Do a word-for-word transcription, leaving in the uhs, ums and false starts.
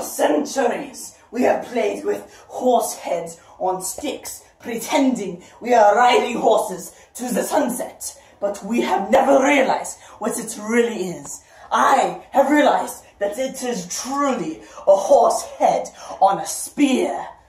centuries, we have played with horse heads on sticks, pretending we are riding horses to the sunset. But we have never realized what it really is. I have realized that it is truly a horse head on a spear.